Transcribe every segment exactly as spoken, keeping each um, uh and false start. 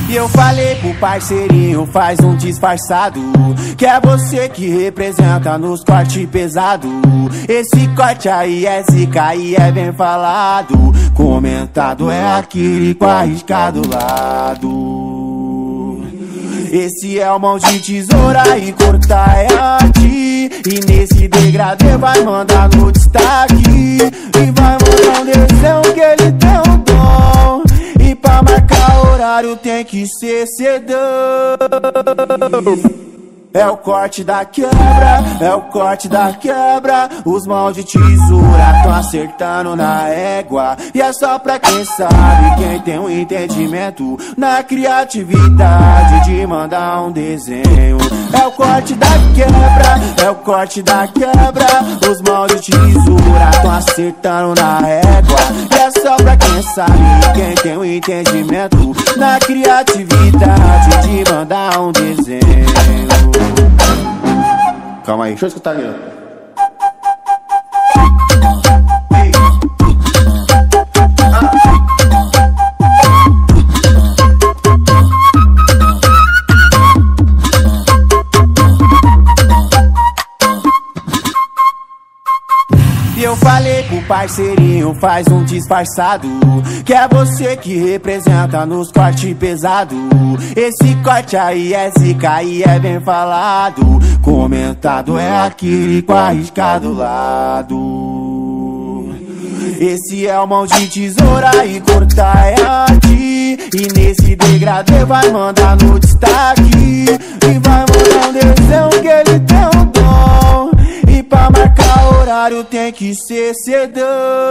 E eu falei pro parceirinho, faz um disfarçado, que é você que representa nos cortes pesado. Esse corte aí é zica e é bem falado, comentado é aquele com a risca do lado. Esse é o mão de tesoura e cortar é arte, e nesse degradê vai mandar no destaque, e vai mandar um desenho que ele tem um dom, e pra marcar horário tem que ser cedão. É o corte da quebra, é o corte da quebra. Os mãos de tesoura tão acertando na égua, e é só pra quem sabe, quem tem um entendimento na criatividade de mandar um desenho. É o corte da quebra, é o corte da quebra. Os mãos de tesoura tão acertando na égua, e é só pra quem sabe, quem tem um entendimento na criatividade de mandar um desenho. Calma aí, deixa eu escutar aqui. E eu falei pro parceirinho, faz um disfarçado, que é você que representa nos cortes pesado. Esse corte aí é zica e é bem falado, comentado é aquele com a risca do lado. Esse é o mão de tesoura e cortar é arte, e nesse degradê vai mandar no destaque, e vai mandar um desenho que ele tem um dom, e pra marcar horário tem que ser cedão.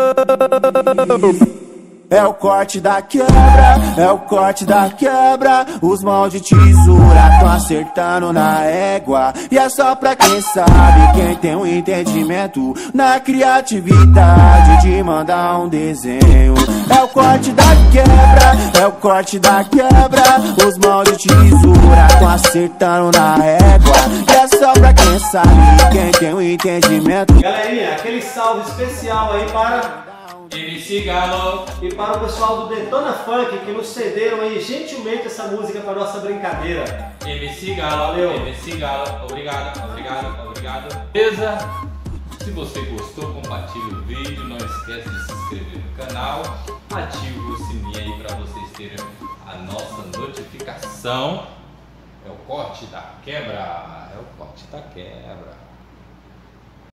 É o corte da quebra, é o corte da quebra. Os mãos de tesoura tão acertando na égua, e é só pra quem sabe, quem tem um entendimento na criatividade de mandar um desenho. É o corte da quebra, é o corte da quebra. Os mãos de tesoura tão acertando na égua, e é só pra quem sabe, quem tem um entendimento. Galerinha, aquele salve especial aí para M C Galo e para o pessoal do Detona Funk, que nos cederam aí gentilmente essa música para nossa brincadeira. M C Galo, valeu. M C Galo, obrigado, obrigado, obrigado. Beleza? Se você gostou, compartilhe o vídeo, não esquece de se inscrever no canal, ative o sininho aí para vocês terem a nossa notificação. É o corte da quebra, é o corte da quebra.